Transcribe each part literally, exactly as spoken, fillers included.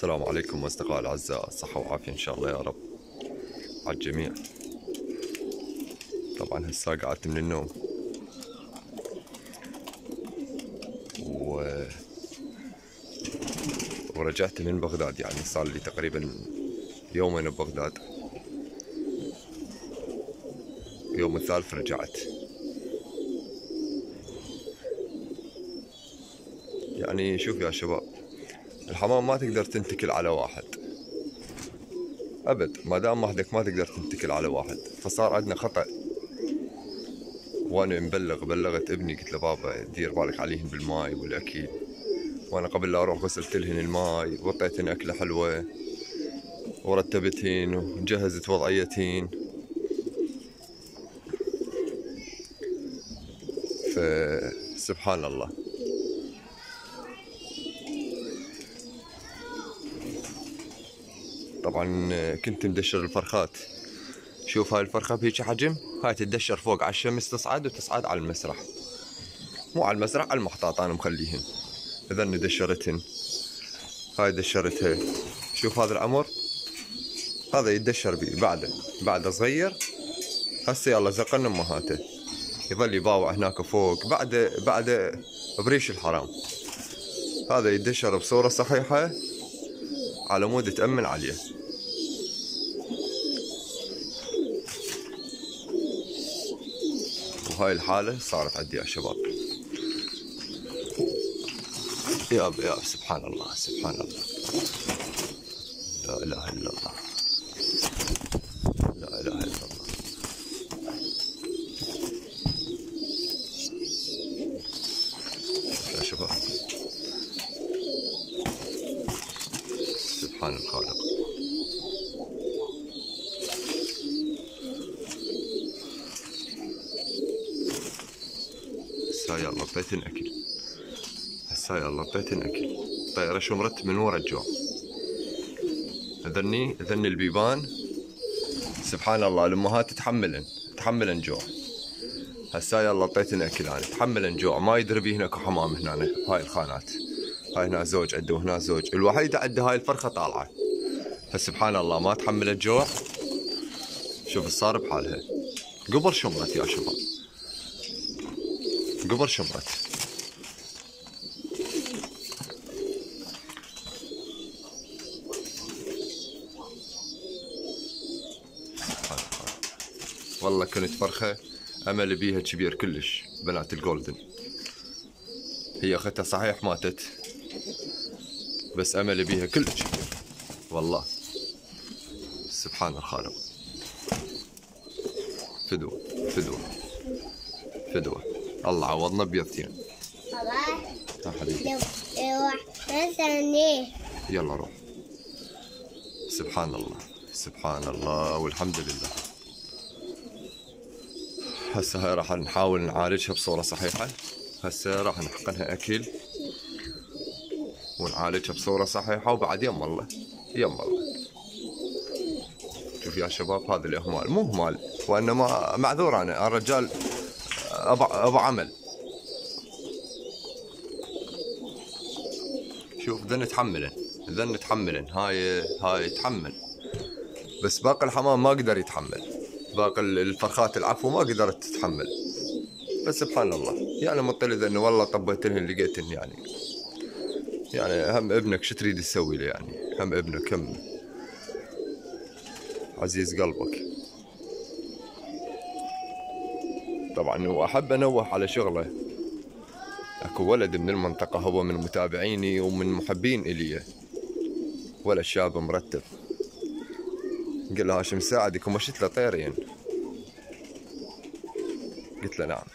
السلام عليكم أصدقائي الأعزاء، صحة وعافية إن شاء الله يا رب على الجميع. طبعا هسا قعدت من النوم و... ورجعت من بغداد، يعني صار لي تقريبا يومين ببغداد، يوم الثالث رجعت. يعني شوف يا شباب، الحمام ما تقدر تنتكل على واحد أبد، ما دام وحدك ما تقدر تنتكل على واحد. فصار عندنا خطأ، وانا مبلغ بلغت ابني قلت له بابا دير بالك عليهن بالماي والاكل، وانا قبل لا اروح غسلت لهن الماي وعطيتهن اكله حلوه ورتبتهن وجهزت وضعيتهن. فسبحان الله. طبعا كنت مدشر الفرخات. شوف هاي الفرخه بهيك حجم، هاي تدشر فوق على الشمس، تصعد وتصعد على المسرح، مو على المسرح، على المحطات انا مخليهن. اذن دشرتهن، هاي دشرتها. شوف هذا العمر، هذا يتدشر بيه، بعده بعده صغير. هسه يلا زقنا امهاته، يظل يباوع هناك فوق، بعده بعده بريش الحرام. هذا يتدشر بصورة صحيحة على مود تأمن عليه. وهاي الحالة صارت عندي يا شباب. يا يا سبحان الله سبحان الله، لا اله الا الله، لا اله الا الله. يا شباب سبحان الخالق. هسا يلا اعطيتن اكل، هسا يلا اعطيتن اكل. طيرة شمرت من ورا الجوع. اذني اذن البيبان سبحان الله، الامهات تتحملن تحملن جوع. هسا يلا اعطيتن اكل انا، تحملن جوع. ما يدري بي هناك حمام هنا، هاي الخانات، هاي هنا زوج عنده وهنا زوج، الوحيدة عنده هاي الفرخة طالعة. فسبحان الله ما تحملت جوع. شوف صار بحالها. قبل شمرت يا شباب، قبل شمرت. والله كنت فرخة امل بيها كبير كلش، بنات الجولدن. هي اختها صحيح ماتت، بس امل بيها كلش كبير والله. سبحان الخالق. فدوة فدوة فدوة، الله عوضنا بيضتين. بابا يا حبيبي يلا روح. سبحان الله سبحان الله والحمد لله. هسه هاي راح نحاول نعالجها بصورة صحيحة. هسه راح نحقنها اكل ونعالجها بصورة صحيحة، وبعد يم الله يم الله. شوف يا شباب، هذا الاهمال مو اهمال، وانما معذور انا الرجال ابو ابو عمل. شوف ذن تحملن ذن تحملن، هاي هاي تحمل، بس باقي الحمام ما قدر يتحمل، باقي الفرخات العفو ما قدرت تتحمل. بس سبحان الله، يعني مطلع انه والله طبيتلهن لقيتهن. يعني يعني هم ابنك شو تريد تسوي له؟ يعني هم ابنك، هم عزيز قلبك. طبعا واحب انوه على شغله، اكو ولد من المنطقة، هو من متابعيني ومن محبين الي، ولد شاب مرتب. قال له هاشم ساعدك، ومشيت له طيرين. قلت له نعم.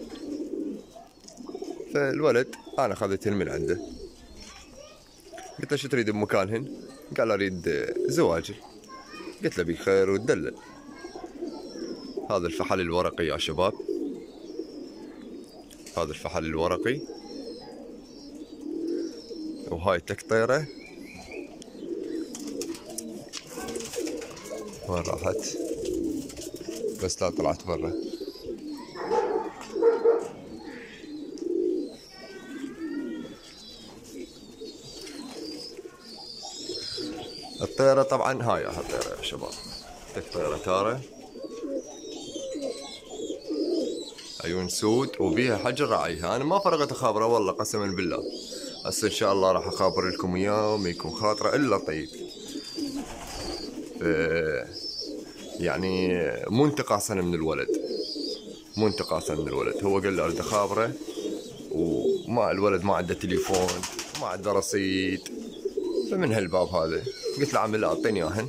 فالولد انا اخذتهن من عنده، قلت له شو تريد بمكانهن؟ قال اريد زواجي. قلت له بيك خير وتدلل. هذا الفحل الورقي يا شباب، هذا الفحل الورقي، وهاي تكطيرة. وين راحت؟ بس لا طلعت برا. الطيرة طبعا هاي الطيرة يا شباب، تك طيرة تارة عيون سود وبيها حجر راعيها. انا ما فرقت اخابره والله قسما بالله، هسه ان شاء الله راح اخابر لكم اياه وما يكون خاطره الا طيب. يعني مو انتقاصا من الولد، مو انتقاصا من الولد، هو قال لي اريد اخابره وما الولد ما عنده تليفون ما عنده رصيد، فمن هالباب هذا قلت له عمي اعطيني اياهن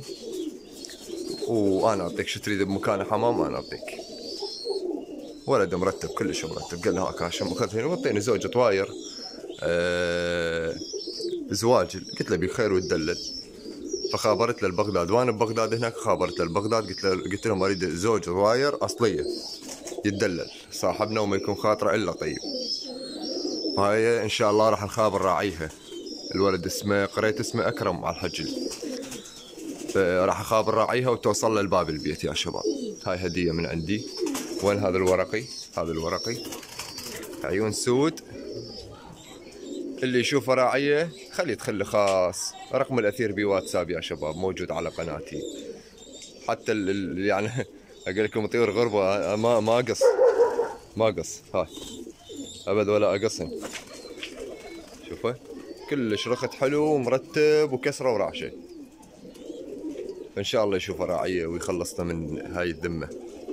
وانا اعطيك شو تريد بمكان حمام انا اعطيك. ولد مرتب كلش مرتب، قال له هاك هاشم اخذهن واعطيني زوجة طواير أه زواج. قلت له بخير وتدلل. فخابرت له البغداد وانا ببغداد هناك، خابرت له البغداد قلت له قلت لهم اريد زوج طواير اصليه يتدلل صاحبنا وما يكون خاطره الا طيب. فهاي ان شاء الله راح نخابر راعيها. الولد اسمه قريت اسمه اكرم على الحجل، فراح اخابر راعيها وتوصل للباب البيت يا شباب. هاي هديه من عندي. وين هذا الورقي؟ هذا الورقي عيون سود، اللي يشوفه راعيه خليه يدخل خاص. رقم الاثير بواتساب يا شباب موجود على قناتي. حتى ال يعني اقول لكم طيور غربه ما ما اقص ما اقص هاي ابد ولا اقصن. شوفه كلش رخت حلو ومرتب وكسره ورعشه. ان شاء الله يشوفه راعيه ويخلصنا من هاي الذمه.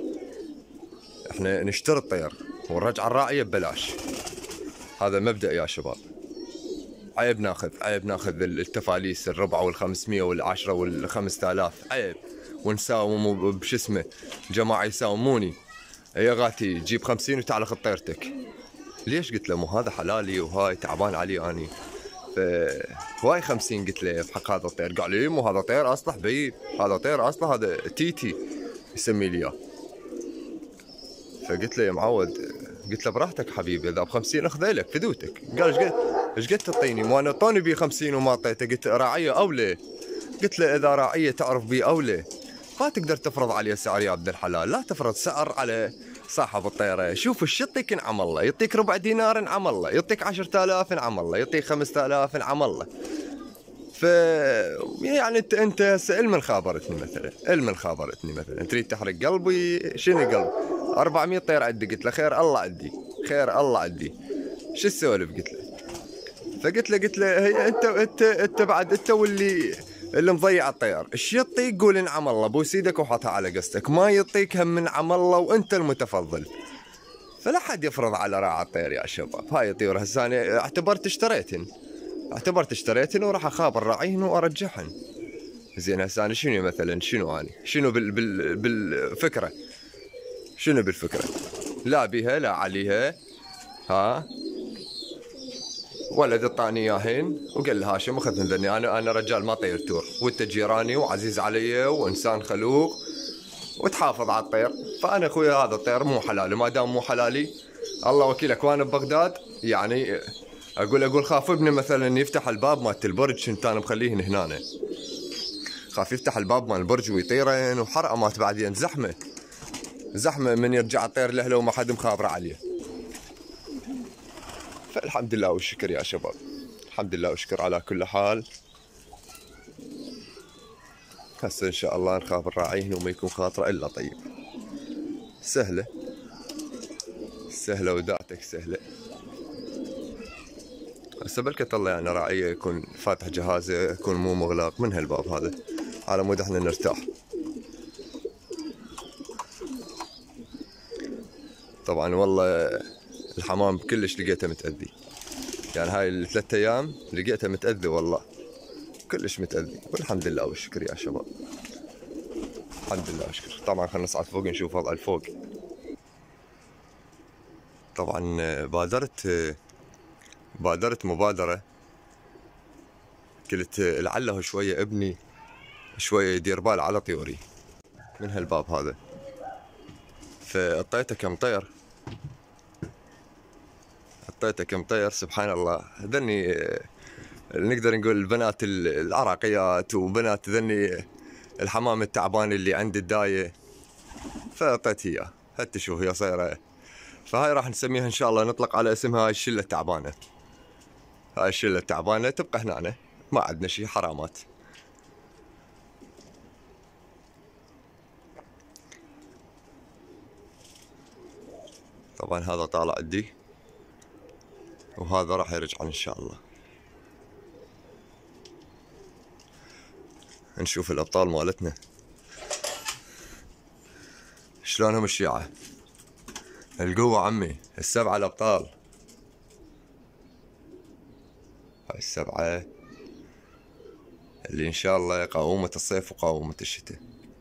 احنا نشتري الطير ونرجع الراعيه ببلاش، هذا مبدأ يا شباب. عيب ناخذ عيب ناخذ التفاليس الربع والخمسمية والعشرة والخمسة آلاف، عيب ونساوم بش اسمه جماعة يساوموني يا غاتي جيب خمسين وتعال خذ طيرتك. ليش؟ قلت له مو هذا حلالي وهاي تعبان علي اني. ف هواي خمسين قلت له بحق هذا الطير. قال لي مو هذا طير اصله حبيب، هذا طير اصله هذا تيتي يسمي لي اياه. فقلت له يا معود، قلت له براحتك حبيبي اذا ب خمسين اخذه لك فدوتك. قال ايش قد ايش قد تعطيني؟ مو انا اعطوني بي خمسين وما اعطيته. قلت راعيه اولى. قلت له اذا راعيه تعرف بي اولى ما تقدر تفرض عليه سعر يا ابن الحلال، لا تفرض سعر على صاحب الطيره. شوف ايش يعطيك انعم الله، يعطيك ربع دينار انعم الله، يعطيك عشرة آلاف انعم الله، يعطيك خمسة آلاف انعم الله. ف يعني انت انت هسه من خابرتني مثلا، من خابرتني مثلا تريد تحرق قلبي. شنو قلب؟ أربعمية طير عندي. قلت له خير الله عندي، خير الله عندي. شو السوالف؟ قلت له فقلت له قلت له هي انت انت انت بعد انت واللي اللي مضيع الطير. ايش يعطيك؟ قول انعم الله بوس ايدك وحطها على قصتك. ما يعطيك هم من عم الله وانت المتفضل. فلا حد يفرض على راعي الطير يا شباب. هاي طيور هسه انا اعتبرت اشتريتن اعتبرت اشتريتن وراح اخابر راعيهن وارجعهن. زين هسه انا شنو مثلا شنو اني شنو بال بال بالفكره شنو بالفكره؟ لا بيها لا عليها. ها ولد اعطاني اياهن وقال لي هاشم اخذهن ذني. انا انا رجال ما طير تور وانت جيراني وعزيز علي وانسان خلوق وتحافظ على الطير. فانا اخوي هذا الطير مو حلالي، ما دام مو حلالي الله وكيلك. وانا ببغداد يعني اقول اقول خاف ابني مثلا يفتح الباب مالت البرج، كنت انا مخليهن هنا، خاف يفتح الباب مال البرج ويطيرن وحرقه مات بعدين زحمه زحمه من يرجع الطير لاهله وما حد مخابره عليه. فالحمد لله والشكر يا شباب، الحمد لله والشكر على كل حال. هسه ان شاء الله نخابر راعيهن وما يكون خاطره الا طيب. سهله سهله وداعتك سهله. هسه بلكت الله يعني راعيه يكون فاتح جهازه يكون مو مغلاق من هالباب هذا على مود احنا نرتاح. طبعا والله الحمام كلش لقيته متأذي، يعني هاي الثلاث ايام لقيته متأذي والله كلش متأذي. والحمد لله والشكر يا شباب، الحمد لله والشكر. طبعا خلينا نصعد فوق نشوف وضع الفوق. طبعا بادرت بادرت مبادرة، قلت لعله شوية ابني شوية يدير بال على طيوري من هالباب هذا. فاعطيته كم طير اعطيته كم طير سبحان الله. ذني نقدر نقول البنات العراقيات وبنات ذني الحمام التعبان اللي عند الداية، فاعطيت اياه. حتى شوف هي صايرة. فهاي راح نسميها ان شاء الله نطلق على اسمها هاي الشلة التعبانة. هاي الشلة التعبانة تبقى هنا، ما عندنا شي حرامات. طبعا هذا طالع عندي وهذا راح يرجع ان شاء الله. نشوف الابطال مالتنا شلونهم الشيعة. القوة عمي، السبعة الابطال، هاي السبعة اللي ان شاء الله قاومة الصيف وقاومة الشتاء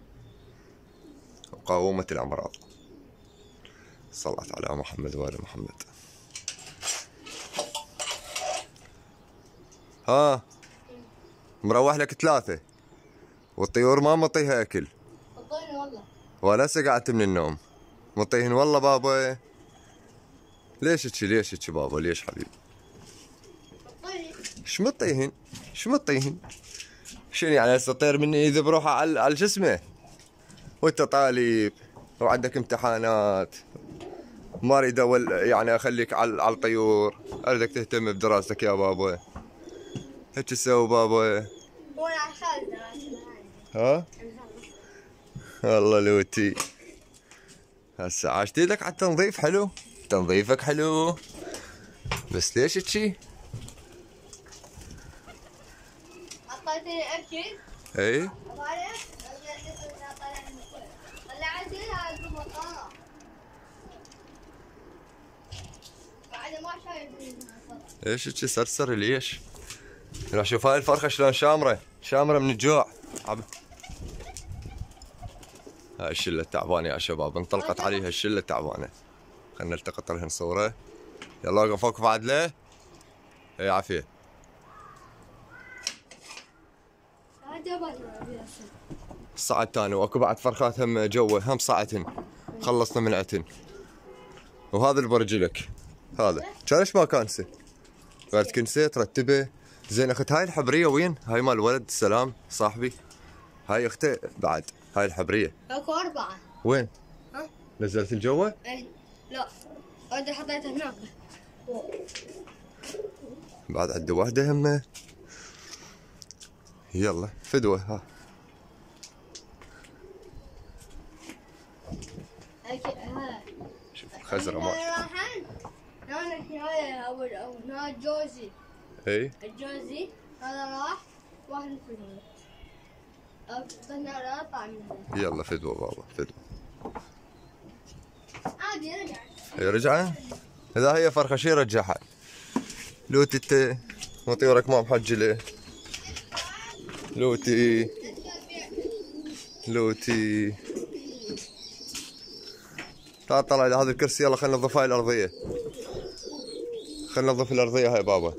وقاومة الامراض. صلت على محمد وآل محمد. ها مروح لك ثلاثة والطيور ما مطيها اكل. مطيهن والله. ولا سقعت من النوم. مطيهن والله بابا. ليش هيك ليش هيك بابا ليش حبيبي؟ مطيهن. ايش مطيهن؟ ايش مطيهن؟ شنو يعني هسه الطير مني اذا بروحه على على شو اسمه؟ وانت طالب وعندك امتحانات ما اريد اول يعني اخليك على على الطيور، اريدك تهتم بدراستك يا بابا. هيك تسوي بابا؟ هو انا عشان ها؟ والله لوتي هسه عاشت ايدك على التنظيف حلو، تنظيفك حلو، بس ليش هيجي؟ اعطيتني اكل. اي ايش هيك سرسر ليش؟ راح شوف هاي الفرخة شلون شامرة، شامرة من الجوع. عب... هاي الشلة التعبانة يا شباب، انطلقت عليها الشلة التعبانة. خلنا نلتقط لهن صورة. يلا وقف وقف عدلة. اي عافية. الصاع الثاني واكو بعد فرخات هم جوا هم صاعتن. خلصنا من عتن. وهذا البرج لك. هذا كان ايش ما كانسه؟ بعد كنسه ترتبه. زين اخت هاي الحبرية وين؟ هاي مال ولد السلام صاحبي. هاي اخته بعد، هاي الحبرية. اكو أربعة. وين؟ ها؟ نزلت الجوة؟ اي لا. هذا حطيته هناك. بعد عندي واحدة همه. يلا فدوة ها. شوف الخزرة ماشي. هنا هاي اول اول هاي جوزي. اي الجوزي هذا راح واحد فيهم. أبطلنا طعمه. يلا فدوة بابا فدوة. عادي رجع. هي رجعة؟ إذا هي فرخة شي رجعها. لوتي انت وطيورك ما محجلة. لوتي لوتي تعال طلع لي هذا الكرسي. يلا خلينا ننظف هاي الأرضية. خلينا ننظف الأرضية هاي بابا.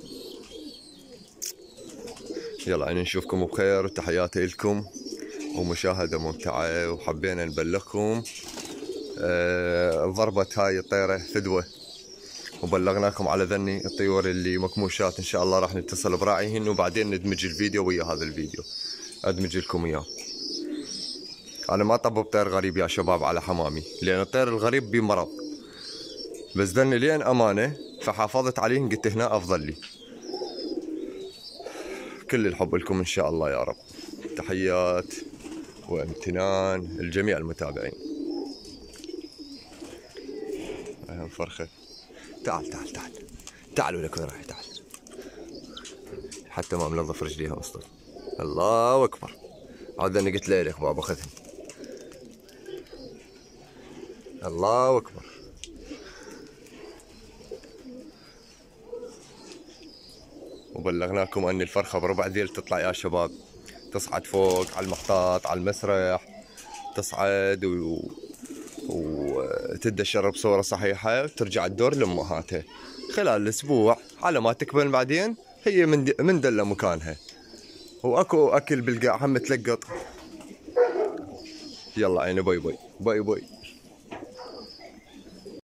يلا يعني نشوفكم بخير وتحياتي لكم ومشاهدة ممتعة. وحبينا نبلغكم آه ضربت هاي الطيرة فدوة وبلغناكم على ذني الطيور اللي مكموشات. ان شاء الله راح نتصل براعيهن وبعدين ندمج الفيديو ويا هذا الفيديو ادمج لكم اياه. انا ما طبب طير غريب يا شباب على حمامي لان الطير الغريب بمرض، بس ذني لين امانة فحافظت عليهن قلت هنا افضل لي. كل الحب لكم ان شاء الله يا رب. تحيات وامتنان لجميع المتابعين. اهم فرخة. تعال تعال تعال تعالوا لك وين رايح؟ تعال حتى ما منظف رجليها اصلا. الله اكبر. عاد انا قلت لك بابا خذهم. الله اكبر. وبلغناكم ان الفرخة بربع ذيل تطلع يا شباب، تصعد فوق على المحطات على المسرح، تصعد و... وتدشر بصورة صحيحة وترجع الدور لأمهاتها خلال الأسبوع على ما تكبر. بعدين هي من د... من دلة مكانها وأكو أكل بالقاع هم تلقط. يلا عيني باي باي باي باي.